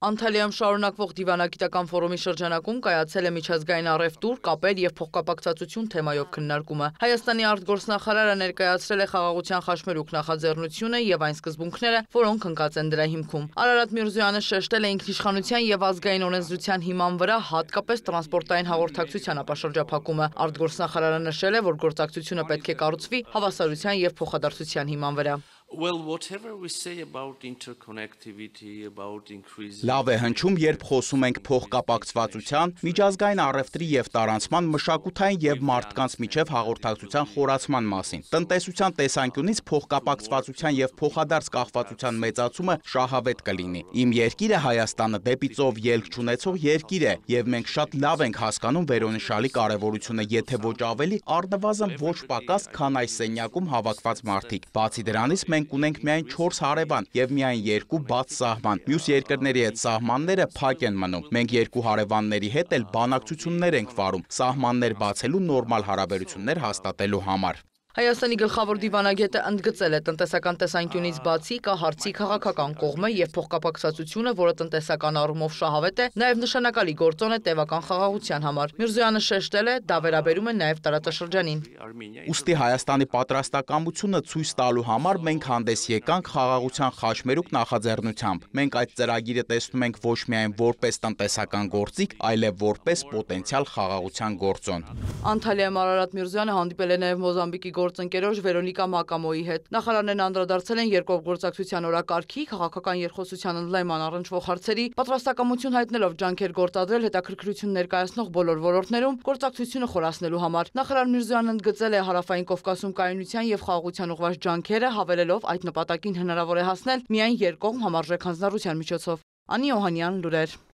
Անթալիայում շարունակվող դիվանագիտական ֆորումի շրջանակում կայացել է միջազգային առևտուր, կապեր և փոխկապակցվածություն թեմայով քննարկումը։ Հայաստանի արտգործնախարարը ներկայացրել է խաղաղության խաչմերուկ նախաձեռնությունը և այն սկզբունքները, որոնք ընկած են դրա հիմքում։ Անթալիայում Միրզոյանը շեշտել է ինքնիշխանության և ազգային օրենսդրության հիման վրա, հատկապես տրանսպորտային հաղորդակցության ապաշրջափակումը։ Արտգործնախարարը նշել է, որ գործակցությունը պետք է կառուցվի հավասարության և փոխադարձության հիման վրա։ Լավ է հնչում, երբ խոսում ենք փոխկապակցվածության, միջազգային առևտրի և տարանցման, մշակութային և մարդկանց միջև հաղորդակցության խորացման մասին։ Տնտեսության տեսանկյունից փոխկապակցվածության և փոխադարձ կախվածության մեծացումը շահավետ կլինի։ Իմ երկիրը Հայաստանը դեպի ծով ելք չունեցող երկիր է, և մենք շատ լավ ենք հասկանում վերոնշյալի կարևորությունը, եթե ոչ ավելի, առնվազն ոչ պակաս, քան այս սենյակում հավաքված մարդիկ։ Բացի դրանից, մենք ունենք միայն 4 հարևան և միայն 2 բաց սահման։ Մյուս երկրների հետ սահմանները փակ են մնում։ Մենք 2 հարևանների հետ էլ բանակցություններ ենք վարում սահմաններ բացելու նորմալ հարաբերություններ հաստատելու համար։ Հայաստանի գլխավոր դիվանագետը ընդգծել է տնտեսական տեսանկյունից բացի կա հարցի քաղաքական կողմը և փոխկապակցվածությունը, որը տնտեսական առումով շահավետ է, նաև նշանակալի գործոն է տևական խաղաղության համար։ Միրզոյանը շեշտել է, դա վերաբերում է նաև տարածաշրջանին։ Ուստի Հայաստանի պատրաստակամությունը ցույց տալու համար մենք հանդես եկանք խաղաղության խաչմերուկ նախաձեռնությամբ։ Մենք այդ ծրագիրը տեսնում ենք ոչ միայն որպես տնտեսական գործիք, այլև որպես պոտենցիալ խաղաղության գործոն։ Անթալիայում Միրզոյանը հանդիպել է նաև Մոզամբիկի գործընկերոջ Վերոնիկա Մակամոյի հետ։ Նախարարներն անդրադարձել են երկկողմ օրակարգի, քաղաքական երկխոսության ընդլայնման առնչվող հարցերի, պատրաստակամություն հայտնելով ջանքեր գործադրել հետաքրքրություն ներկայացնող բոլոր ոլորտներում գործակցությունը խորացնելու համար։ Նախարար Միրզոյանը ընդգծել է Հարավային Կովկասում կայունության և խաղաղության ուղղված ջանքերը, հավելելով այդ նպատակին հնարավոր է հասնել միայն երկկողմ համարժեք հանձնառության միջոցով։ Անի Օհանյան, Լուրեր։